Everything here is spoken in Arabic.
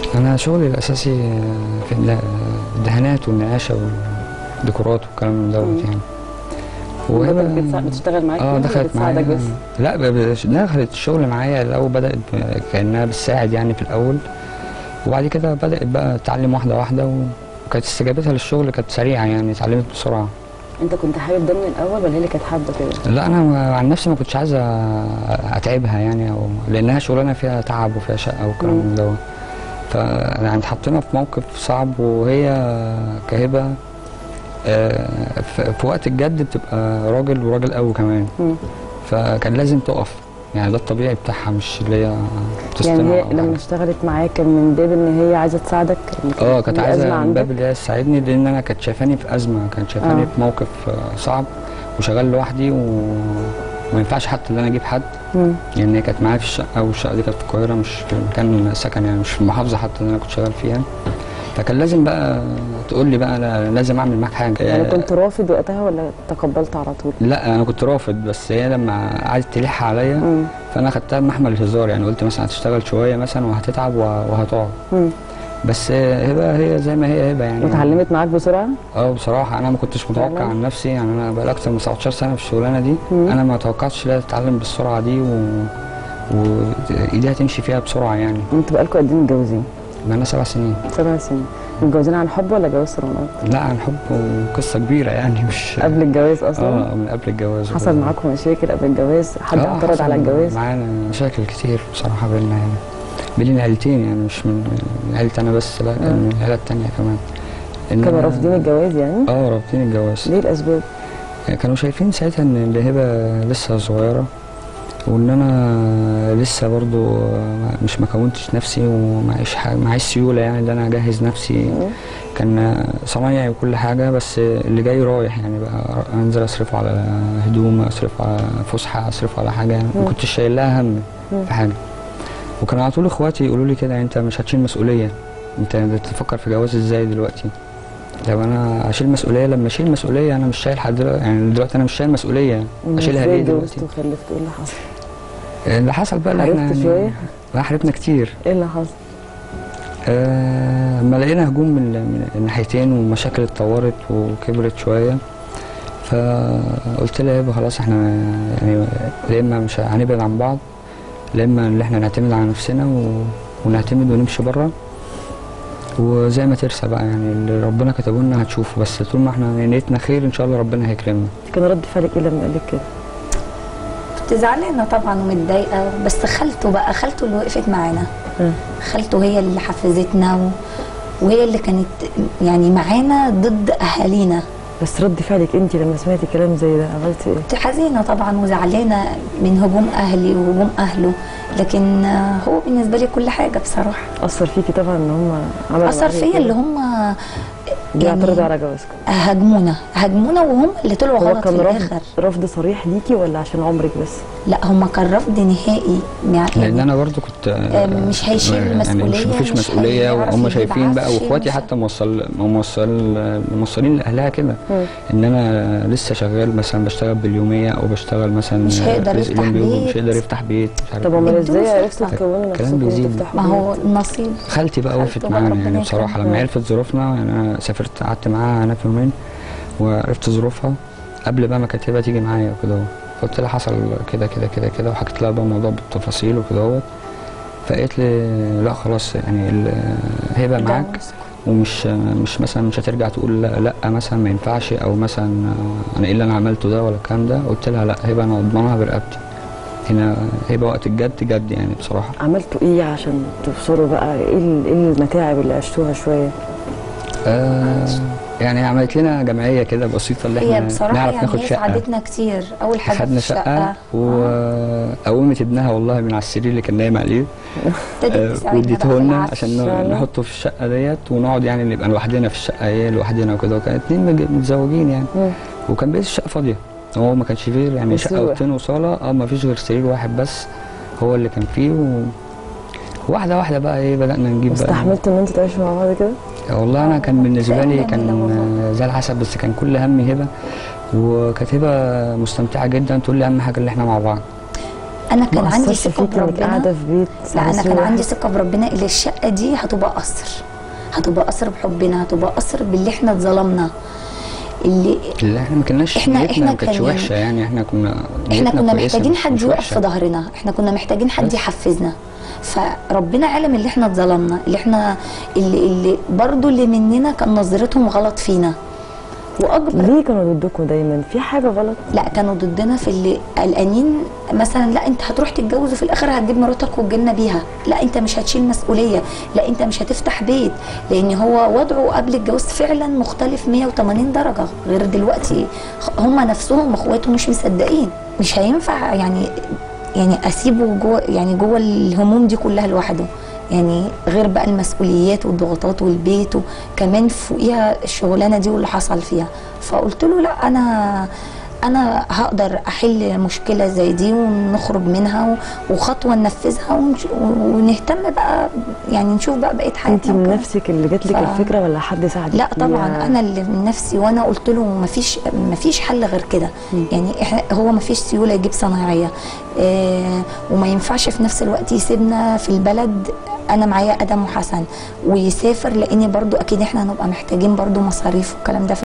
انا شغلي الاساسي في الدهانات والنقاشه والديكورات والكلام من دوت يعني. وهبه بتشتغل معاك دخلت معايا بس؟ لا دخلت الشغل معايا الاول، بدات كانها بتساعد يعني في الاول، وبعد كده بدات بقى تتعلم واحده واحده، وكانت استجابتها للشغل كانت سريعه يعني، اتعلمت بسرعه. انت كنت حابب ده من الاول ولا هي اللي كانت حابه كده؟ لا انا عن نفسي ما كنتش عايز اتعبها يعني، او لانها شغلانه فيها تعب وفيها شقه وكلام من دوت. فيعني اتحطينا في موقف صعب، وهي كهبه في وقت الجد بتبقى راجل وراجل قوي كمان. فكان لازم تقف يعني، ده الطبيعي بتاعها، مش اللي هي بتصطنع. يعني هي لما اشتغلت معاك كان من باب ان هي عايزه تساعدك؟ كانت عايزه من باب اللي هي تساعدني، لان انا كانت شايفاني في ازمه، كانت شايفاني في موقف صعب وشغال لوحدي، وما ينفعش حتى ان انا اجيب حد. يعني هي كانت معايا في الشقه، والشقه دي كانت في القاهره، مش في مكان سكن يعني، مش في المحافظه حتى اللي انا كنت شغال فيها. فكان لازم بقى تقول لي بقى انا لازم اعمل معاك حاجه. يعني كنت رافض وقتها ولا تقبلت على طول؟ لا انا كنت رافض، بس هي لما قعدت تلح عليا فانا خدتها بمحمل الهزار يعني، قلت مثلا هتشتغل شويه مثلا وهتتعب وهتقعد. بس هبه هي زي ما هي هبه يعني. واتعلمت معاك بسرعه؟ بصراحه انا ما كنتش متوقع عن نفسي يعني، انا بقى اكتر من 17 سنه في الشغلانه دي. انا ما توقعتش انها تتعلم بالسرعه دي وايديها تمشي فيها بسرعه يعني. انتوا بقالكم قد ايه متجوزين؟ بقالنا 7 سنين. 7 سنين. متجوزين عن حب ولا جواز صالونات؟ لا عن حب، وقصه كبيره يعني، مش قبل الجواز اصلا؟ من قبل الجواز. حصل معاكم مشاكل قبل الجواز؟ حد اعترض على الجواز؟ معانا مشاكل كتير بصراحه بينا يعني، بين عيلتين يعني، مش من عيلتي انا بس، لا كان من العيله الثانيه كمان. كانوا رافضين الجواز يعني؟ رافضين الجواز. ليه الاسباب؟ كانوا شايفين ساعتها ان هبه لسه صغيره، وان انا لسه برضو مش مكونتش نفسي، ومعيش سيوله يعني اللي انا اجهز نفسي. كان صنايعي وكل حاجه، بس اللي جاي رايح يعني، بقى انزل اصرفه على هدوم، اصرفه على فسحه، اصرفه على حاجه يعني، ما كنتش شايل لها هم في حاجه. وكان على طول اخواتي يقولوا لي كده، انت مش هتشيل مسؤوليه، انت بتفكر في جواز ازاي دلوقتي؟ لو انا اشيل مسؤوليه، لما اشيل مسؤوليه انا مش شايل حد دلوقتي يعني، دلوقتي انا مش شايل مسؤوليه، اشيلها ليه دلوقتي؟ وخلفت، ايه اللي حصل؟ اللي حصل بقى اللي احنا حاربت شويه؟ لا حاربنا كتير. ايه اللي حصل؟ لما لقينا هجوم من الناحيتين، والمشاكل اتطورت وكبرت شويه، فقلت لها يابا خلاص احنا يعني، يا اما مش هنبعد عن بعض، يا اما ان احنا نعتمد على نفسنا ونعتمد ونمشي بره، وزي ما ترسى بقى يعني، اللي ربنا كتبه لنا هتشوفه، بس طول ما احنا نيتنا خير ان شاء الله ربنا هيكرمنا. كان رد فعلك ايه لما قال لك كده؟ كنت زعلانه طبعا ومتضايقه، بس خالته اللي وقفت معانا. خالته هي اللي حفزتنا وهي اللي كانت يعني معانا ضد اهالينا. بس رد فعلك انت لما سمعتي كلام زي ده عملتي ايه؟ كنت حزينه طبعا وزعلانه من هجوم اهلي وهجوم اهله، لكن هو بالنسبه لي كل حاجه بصراحه. اثر فيكي طبعا ان هم عملوا اثر فيا اللي هم بيعترضوا على جوازكم، هاجمونا وهم اللي طلعوا غلط في الاخر. هو كان رفض صريح ليكي ولا عشان عمرك بس؟ لا هم كان رفض نهائي يعني، لان انا برضو كنت مش هيشيل المسؤوليه يعني، مفيش مسؤوليه، وهم شايفين بقى، واخواتي حتى موصلين لاهلها كده، ان انا لسه شغال مثلا، بشتغل باليوميه او بشتغل مثلا مش هيقدر يفتح بيت، مش هيقدر يفتح بيت، مش عارف. طب امال ازاي عرفتوا تكونوا نفسكم وتفتحوا؟ ما هو النصيب. خالتي بقى وقفت معانا يعني بصراحه، لما عرفت ظروفنا يعني، انا سافرت قعدت معاها هنا في يومين وعرفت ظروفها قبل بقى ما كانت هبه تيجي معايا وكده، قلت لها حصل كده كده كده كده، وحكيت لها بقى الموضوع بالتفاصيل وكده، فقالت لي لا خلاص يعني هبه معاك، ومش مثلا مش هترجع تقول لا مثلا ما ينفعش، او مثلا انا ايه اللي انا عملته ده ولا الكلام ده. قلت لها لا، هبه انا اضمنها برقبتي، هنا هيبقى وقت الجد جد يعني بصراحه. عملتوا ايه عشان توصلوا بقى؟ ايه المتاعب اللي عشتوها شويه؟ يعني عملت لنا جمعيه كده بسيطه، اللي احنا نعرف يعني ناخد شقه. ساعدتنا كتير. اول حاجه خدنا شقه وقومت ابنها والله من على السرير اللي كان نايم عليه، واديته لنا عشان نحطه في الشقه ديت، ونقعد يعني نبقى لوحدنا في الشقه لوحدنا وكده، وكان 2 متزوجين يعني. وكان بقيت الشقه فاضيه، هو ما كانش فيه يعني شقه اوضتين وصاله، ما فيش غير سرير واحد بس هو اللي كان فيه، واحده واحده بقى بدأنا نجيب. استحملتوا ان انتوا تعيشوا مع بعض كده؟ والله انا كان بالنسبه لي كان زي العسل، بس كان كل همي هبه، وكانت هبه مستمتعه جدا، تقول لي اهم حاجه اللي احنا مع بعض. انا كان ما عندي أثرش ثقه فيكي إنك قاعده بربنا. في بيت لا انا سنسير كان عندي واحد؟ ثقه بربنا اللي الشقه دي هتبقى قصر، هتبقى قصر بحبنا، هتبقى قصر باللي احنا اتظلمنا. اللي لا احنا ما كناش إحنا- نيتنا إحنا ما كانتش كان- وحشه يعني، احنا كنا احنا نيتنا كنا كويسة، محتاجين مش حد يقف وحشة. في ظهرنا، احنا كنا محتاجين حد بس. يحفزنا. فربنا علم اللي احنا اتظلمنا، اللي احنا اللي برضو اللي مننا كان نظرتهم غلط فينا. واكبر ليه كانوا ضدكم دايما؟ في حاجه غلط؟ لا كانوا ضدنا في اللي قلقانين مثلا، لا انت هتروح تتجوز وفي الاخر هتجيب مراتك وتجيلنا بيها، لا انت مش هتشيل مسؤوليه، لا انت مش هتفتح بيت، لان هو وضعه قبل الجواز فعلا مختلف 180 درجه غير دلوقتي. هم نفسهم اخواته مش مصدقين، مش هينفع يعني اسيبه جوه، يعني جوه الهموم دي كلها لوحده، يعني غير بقى المسؤوليات والضغوطات والبيت وكمان فوقيها الشغلانه دي واللي حصل فيها. فقلت له لا، انا هقدر احل مشكله زي دي ونخرج منها وخطوه ننفذها ونهتم بقى، يعني نشوف بقى بقيه حياتنا. انت من وكده. نفسك اللي جات لك الفكره ولا حد ساعدك؟ لا طبعا فيها؟ انا اللي من نفسي، وانا قلت له مفيش حل غير كده. يعني هو مفيش سيوله يجيب صنايعيه، وما ينفعش في نفس الوقت يسيبنا في البلد، انا معايا ادم وحسن، ويسافر، لاني برضو اكيد احنا هنبقى محتاجين برضو مصاريف والكلام ده.